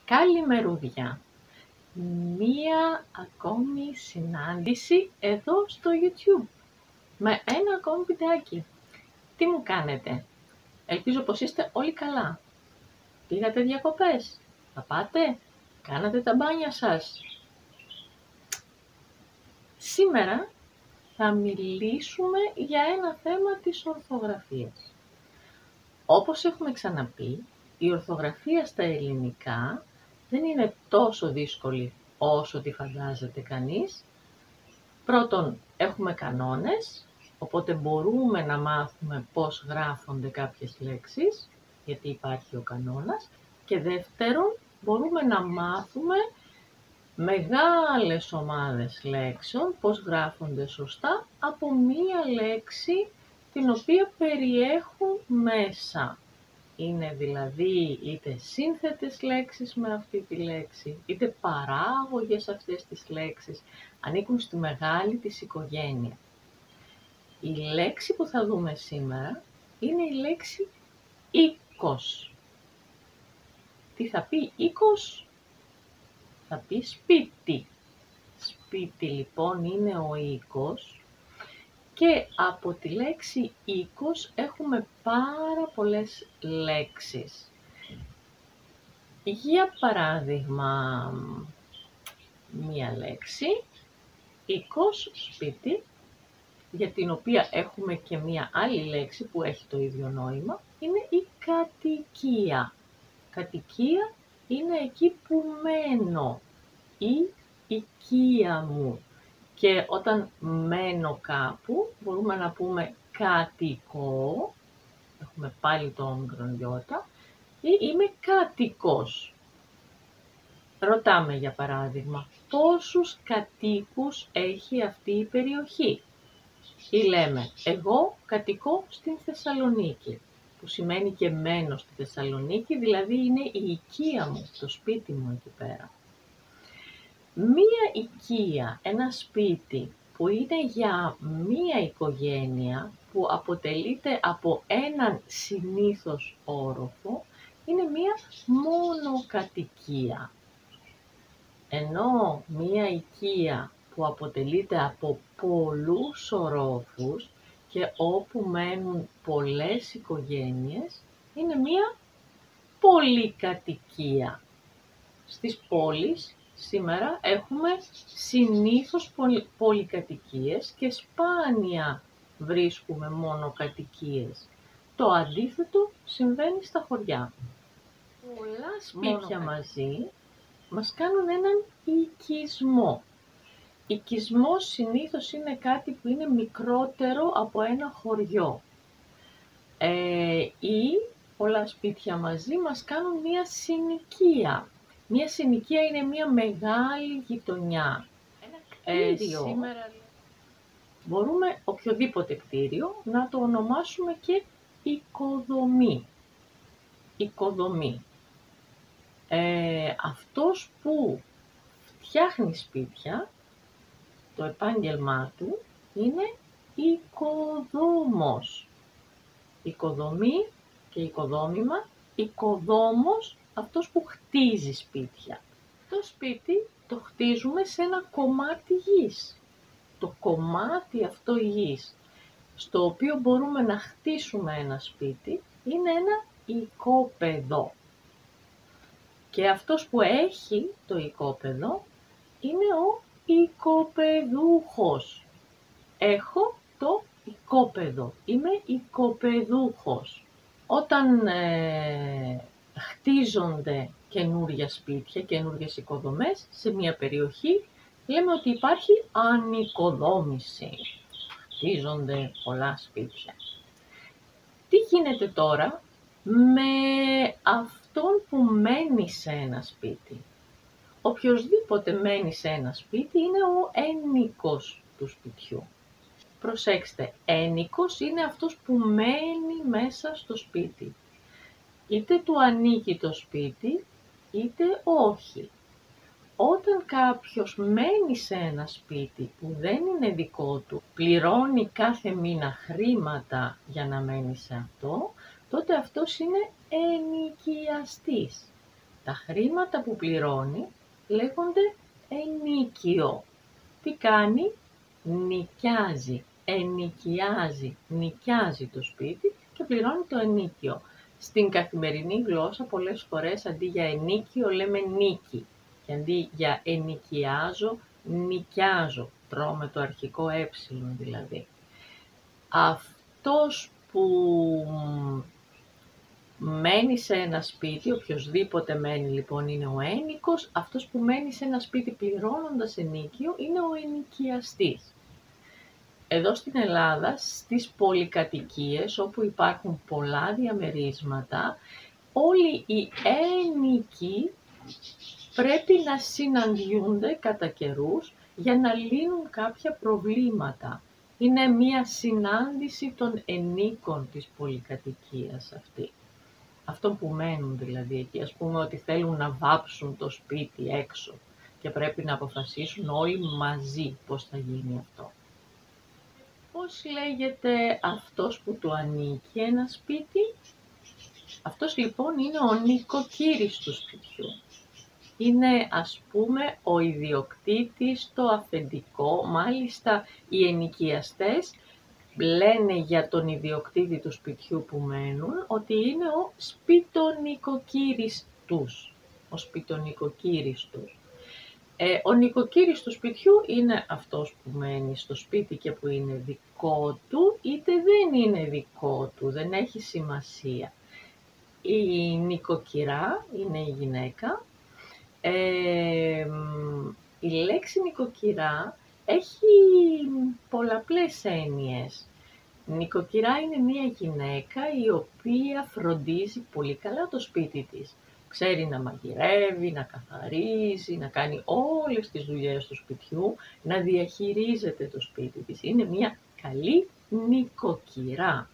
Καλημερούδια. Μία ακόμη συνάντηση εδώ στο YouTube με ένα ακόμη βιντεάκι. Τι μου κάνετε? Ελπίζω πως είστε όλοι καλά. Πήγατε διακοπές? Θα πάτε? Κάνατε τα μπάνια σας? Σήμερα θα μιλήσουμε για ένα θέμα της ορθογραφίας. Όπως έχουμε ξαναπεί, η ορθογραφία στα ελληνικά δεν είναι τόσο δύσκολη όσο τη φαντάζεται κανείς. Πρώτον, έχουμε κανόνες, οπότε μπορούμε να μάθουμε πώς γράφονται κάποιες λέξεις, γιατί υπάρχει ο κανόνας. Και δεύτερον, μπορούμε να μάθουμε μεγάλες ομάδες λέξεων, πώς γράφονται σωστά από μία λέξη την οποία περιέχουν μέσα. Είναι δηλαδή είτε σύνθετες λέξεις με αυτή τη λέξη, είτε παράγωγες αυτές τις λέξεις, ανήκουν στη μεγάλη της οικογένεια. Η λέξη που θα δούμε σήμερα είναι η λέξη οίκος. Τι θα πει οίκος? Θα πει σπίτι. Σπίτι λοιπόν είναι ο οίκος. Και από τη λέξη οίκος έχουμε πάρα πολλές λέξεις. Για παράδειγμα, μία λέξη, οίκος, σπίτι, για την οποία έχουμε και μία άλλη λέξη που έχει το ίδιο νόημα, είναι η κατοικία. Κατοικία είναι εκεί που μένω, η οικία μου. Και όταν μένω κάπου, μπορούμε να πούμε κατοικώ, έχουμε πάλι το όμικρον γιώτα, ή είμαι κάτοικος. Ρωτάμε για παράδειγμα, πόσους κατοίκους έχει αυτή η περιοχή? Ή λέμε, εγώ κατοικώ στην Θεσσαλονίκη, που σημαίνει και μένω στη Θεσσαλονίκη, δηλαδή είναι η οικία μου, το σπίτι μου εκεί πέρα. Μία οικία, ένα σπίτι που είναι για μία οικογένεια, που αποτελείται από έναν συνήθως όροφο, είναι μία μονοκατοικία. Ενώ μία οικία που αποτελείται από πολλούς ορόφους και όπου μένουν πολλές οικογένειες, είναι μία πολυκατοικία. Στις πόλεις σήμερα έχουμε συνήθως πολυκατοικίες και σπάνια βρίσκουμε μονοκατοικίες. Το αντίθετο συμβαίνει στα χωριά. Πολλά σπίτια μαζί μας κάνουν έναν οικισμό. Οικισμός συνήθως είναι κάτι που είναι μικρότερο από ένα χωριό. Ή πολλά σπίτια μαζί μας κάνουν μία συνοικία. Μία συνοικία είναι μία μεγάλη γειτονιά. Ένα κτίριο. Σήμερα μπορούμε οποιοδήποτε κτίριο να το ονομάσουμε και οικοδομή. Οικοδομή. Αυτός που φτιάχνει σπίτια, το επάγγελμά του είναι οικοδόμος. Οικοδομή και οικοδόμημα, οικοδόμος, αυτός που χτίζει σπίτια. Το σπίτι το χτίζουμε σε ένα κομμάτι γης. Το κομμάτι αυτό γης, στο οποίο μπορούμε να χτίσουμε ένα σπίτι, είναι ένα οικόπεδο. Και αυτός που έχει το οικόπεδο είναι ο οικοπεδούχος. Έχω το οικόπεδο, είμαι οικοπεδούχος. Όταν χτίζονται καινούρια σπίτια, καινούριες οικοδομές σε μια περιοχή, λέμε ότι υπάρχει ανοικοδόμηση. Χτίζονται πολλά σπίτια. Τι γίνεται τώρα με αυτόν που μένει σε ένα σπίτι? Οποιοςδήποτε μένει σε ένα σπίτι είναι ο ένοικος του σπιτιού. Προσέξτε, ένοικος είναι αυτός που μένει μέσα στο σπίτι. Είτε του ανήκει το σπίτι, είτε όχι. Όταν κάποιος μένει σε ένα σπίτι που δεν είναι δικό του, πληρώνει κάθε μήνα χρήματα για να μένει σε αυτό, τότε αυτός είναι ενοικιαστής. Τα χρήματα που πληρώνει λέγονται ενίκιο. Τι κάνει? Νοικιάζει, νοικιάζει το σπίτι και πληρώνει το ενίκιο. Στην καθημερινή γλώσσα πολλές φορές αντί για ενίκιο λέμε νίκη και αντί για ενοικιάζω, νοικιάζω, τρώμε το αρχικό δηλαδή. Αυτός που μένει σε ένα σπίτι, οποιοσδήποτε μένει λοιπόν είναι ο ένοικος, αυτός που μένει σε ένα σπίτι πληρώνοντας ενίκιο είναι ο ενοικιαστής. Εδώ στην Ελλάδα, στις πολυκατοικίες όπου υπάρχουν πολλά διαμερίσματα, όλοι οι ένοικοι πρέπει να συναντιούνται κατά καιρούς για να λύνουν κάποια προβλήματα. Είναι μία συνάντηση των ενίκων της πολυκατοικίας αυτή. Αυτό που μένουν δηλαδή εκεί, ας πούμε ότι θέλουν να βάψουν το σπίτι έξω και πρέπει να αποφασίσουν όλοι μαζί πώς θα γίνει αυτό. Πώς λέγεται αυτός που του ανήκει ένα σπίτι? Αυτός λοιπόν είναι ο νοικοκύρης του σπιτιού. Είναι ας πούμε ο ιδιοκτήτης, το αφεντικό, μάλιστα οι ενοικιαστές λένε για τον ιδιοκτήτη του σπιτιού που μένουν ότι είναι ο σπιτονοικοκύρης τους. Ο νοικοκύρης του σπιτιού είναι αυτός που μένει στο σπίτι και που είναι δικό του, είτε δεν είναι δικό του, δεν έχει σημασία. Η νοικοκυρά είναι η γυναίκα. Η λέξη νοικοκυρά έχει πολλαπλές έννοιες. Νοικοκυρά είναι μια γυναίκα η οποία φροντίζει πολύ καλά το σπίτι της. Ξέρει να μαγειρεύει, να καθαρίζει, να κάνει όλες τις δουλειές του σπιτιού, να διαχειρίζεται το σπίτι της. Είναι μια καλή νοικοκυρά.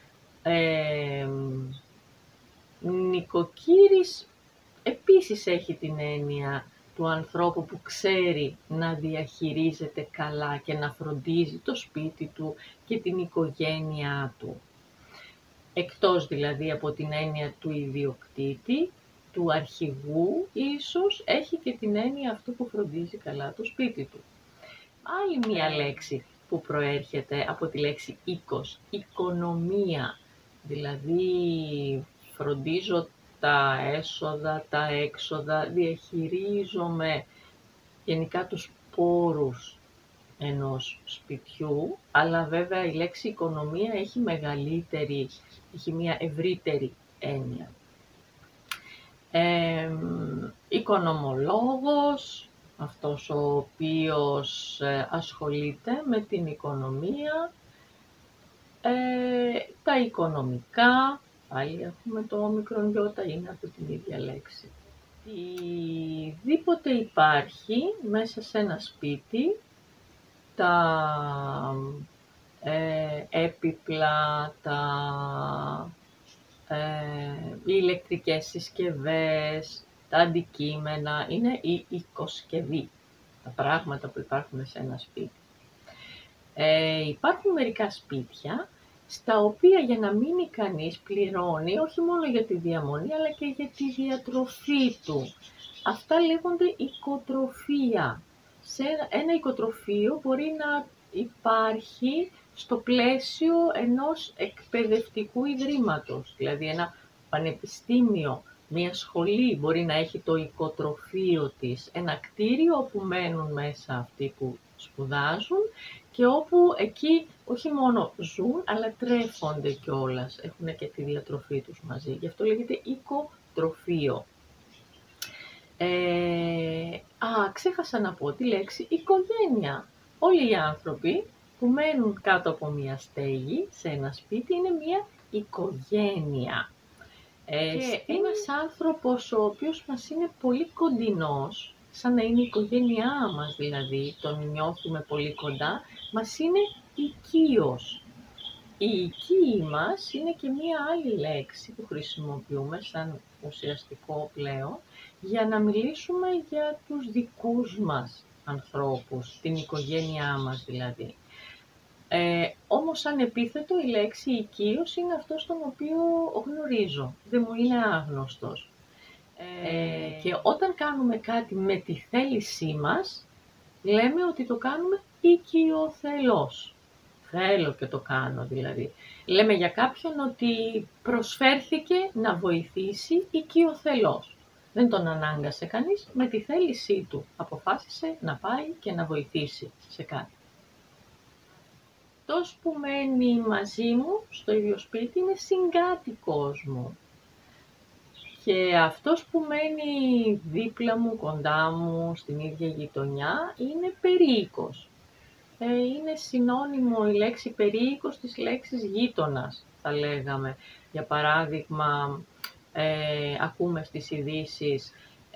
Νοικοκύρης επίσης έχει την έννοια του ανθρώπου που ξέρει να διαχειρίζεται καλά και να φροντίζει το σπίτι του και την οικογένειά του. Εκτός δηλαδή από την έννοια του ιδιοκτήτη, του αρχηγού, ίσως έχει και την έννοια αυτού που φροντίζει καλά το σπίτι του. Άλλη μία λέξη που προέρχεται από τη λέξη οίκος, οικονομία, δηλαδή φροντίζω τα έσοδα, τα έξοδα, διαχειρίζομαι γενικά τους πόρους ενός σπιτιού, αλλά βέβαια η λέξη οικονομία έχει μια ευρύτερη έννοια. Οικονομολόγος, αυτός ο οποίος ασχολείται με την οικονομία, τα οικονομικά, πάλι έχουμε το όμικρον γιώτα, είναι από την ίδια λέξη. Οτιδήποτε υπάρχει μέσα σε ένα σπίτι, τα έπιπλα, οι ηλεκτρικές συσκευές, τα αντικείμενα, είναι η οικοσκευή, τα πράγματα που υπάρχουν σε ένα σπίτι. Υπάρχουν μερικά σπίτια στα οποία για να μείνει κανείς πληρώνει όχι μόνο για τη διαμονή αλλά και για τη διατροφή του. Αυτά λέγονται οικοτροφία. Σε ένα οικοτροφείο μπορεί να υπάρχει στο πλαίσιο ενός εκπαιδευτικού ιδρύματος, δηλαδή ένα πανεπιστήμιο, μια σχολή μπορεί να έχει το οικοτροφείο της, ένα κτίριο όπου μένουν μέσα αυτοί που σπουδάζουν και όπου εκεί όχι μόνο ζουν, αλλά τρέφονται κιόλας, έχουν και τη διατροφή τους μαζί. Γι' αυτό λέγεται οικοτροφείο. Ξέχασα να πω τη λέξη οικογένεια. Όλοι οι άνθρωποι που μένουν κάτω από μια στέγη σε ένα σπίτι είναι μια οικογένεια. Και ένας άνθρωπος ο οποίος μας είναι πολύ κοντινός, σαν να είναι η οικογένειά μας δηλαδή, τον νιώθουμε πολύ κοντά, μας είναι οικείος. Η οικείοι μας είναι και μία άλλη λέξη που χρησιμοποιούμε σαν ουσιαστικό πλέον, για να μιλήσουμε για τους δικούς μας ανθρώπους, την οικογένειά μας δηλαδή. Όμως σαν επίθετο η λέξη οικείος είναι αυτός τον οποίο γνωρίζω, δεν μου είναι άγνωστος. Και όταν κάνουμε κάτι με τη θέλησή μας, λέμε ότι το κάνουμε οικειοθελώς. Θέλω και το κάνω δηλαδή. Λέμε για κάποιον ότι προσφέρθηκε να βοηθήσει οικειοθελώς. Δεν τον ανάγκασε κανείς, με τη θέλησή του αποφάσισε να πάει και να βοηθήσει σε κάτι. Αυτός που μένει μαζί μου στο ίδιο σπίτι είναι συγκάτοικος μου. Και αυτός που μένει δίπλα μου, κοντά μου, στην ίδια γειτονιά, είναι περίοικος. Είναι συνώνυμο η λέξη περίοικος της λέξης γείτονας, θα λέγαμε. Για παράδειγμα, ακούμε στις ειδήσεις,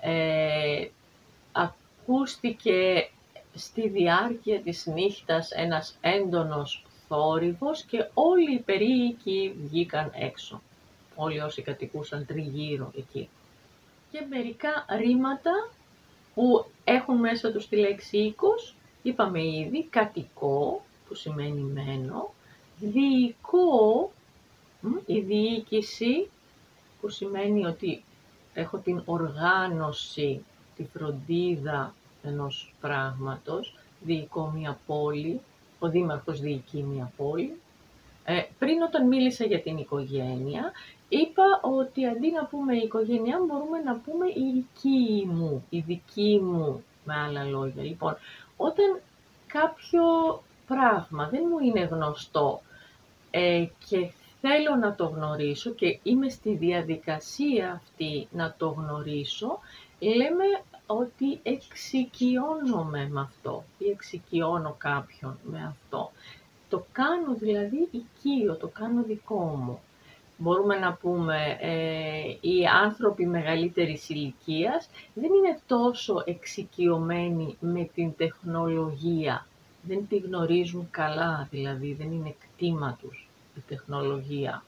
ακούστηκε στη διάρκεια της νύχτας ένας έντονος θόρυβος και όλοι οι περίοικοι βγήκαν έξω. Όλοι όσοι κατοικούσαν τριγύρω εκεί. Και μερικά ρήματα που έχουν μέσα τους τη λέξη οίκος, είπαμε ήδη, κατοικό, που σημαίνει μένο, διοικό, η διοίκηση, που σημαίνει ότι έχω την οργάνωση, τη φροντίδα ενός πράγματος, διοικώ μια πόλη, ο δήμαρχος διοικεί μια πόλη. Πριν όταν μίλησα για την οικογένεια, είπα ότι αντί να πούμε η οικογένειά μου, μπορούμε να πούμε η οικοί μου, η δική μου, με άλλα λόγια. Λοιπόν, όταν κάποιο πράγμα δεν μου είναι γνωστό και θέλω να το γνωρίσω και είμαι στη διαδικασία αυτή να το γνωρίσω, λέμε ότι εξοικειώνομαι με αυτό ή εξοικειώνω κάποιον με αυτό. Το κάνω δηλαδή οικείο, το κάνω δικό μου. Μπορούμε να πούμε οι άνθρωποι μεγαλύτερης ηλικίας δεν είναι τόσο εξοικειωμένοι με την τεχνολογία. Δεν τη γνωρίζουν καλά, δηλαδή δεν είναι κτήμα τους η τεχνολογία.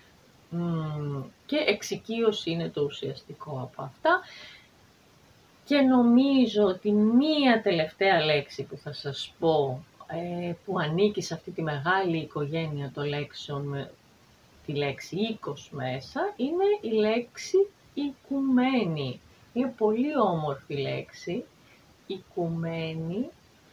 Και εξοικείωση είναι το ουσιαστικό από αυτά. Και νομίζω ότι μία τελευταία λέξη που θα σας πω, που ανήκει σε αυτή τη μεγάλη οικογένεια των λέξεων με τη λέξη οίκος μέσα, είναι η λέξη οικουμένη. Είναι πολύ όμορφη λέξη. Οικουμένη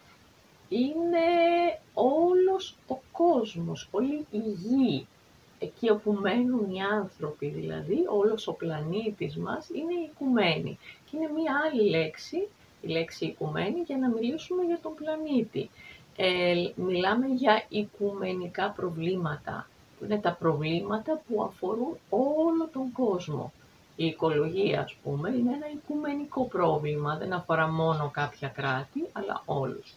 είναι όλος ο κόσμος, όλη η γη. Εκεί όπου μένουν οι άνθρωποι δηλαδή, όλος ο πλανήτης μας είναι οικουμένη. Και είναι μία άλλη λέξη, η λέξη οικουμένη, για να μιλήσουμε για τον πλανήτη. Μιλάμε για οικουμενικά προβλήματα, που είναι τα προβλήματα που αφορούν όλο τον κόσμο. Η οικολογία, ας πούμε, είναι ένα οικουμενικό πρόβλημα, δεν αφορά μόνο κάποια κράτη, αλλά όλους.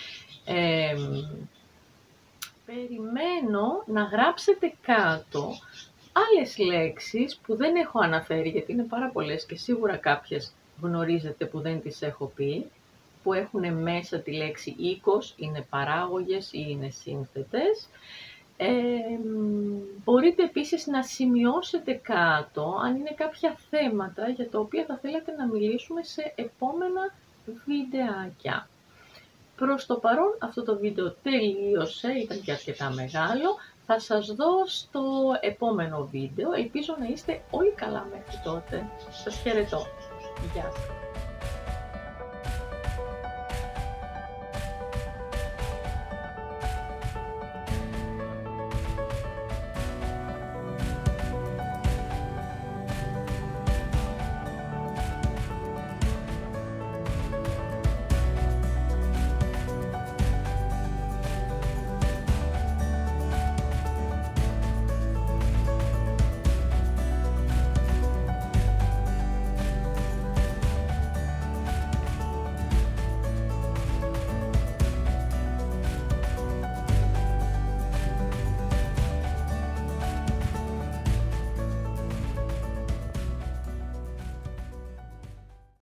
Περιμένω να γράψετε κάτω άλλες λέξεις που δεν έχω αναφέρει, γιατί είναι πάρα πολλές και σίγουρα κάποιες γνωρίζετε που δεν τις έχω πει, που έχουν μέσα τη λέξη οίκος, είναι παράγωγες ή είναι σύνθετες. Μπορείτε επίσης να σημειώσετε κάτω αν είναι κάποια θέματα για τα οποία θα θέλατε να μιλήσουμε σε επόμενα βιντεάκια. Προς το παρόν αυτό το βίντεο τελείωσε, ήταν και αρκετά μεγάλο. Θα σας δω στο επόμενο βίντεο. Ελπίζω να είστε όλοι καλά μέχρι τότε. Σας χαιρετώ. Γεια σας.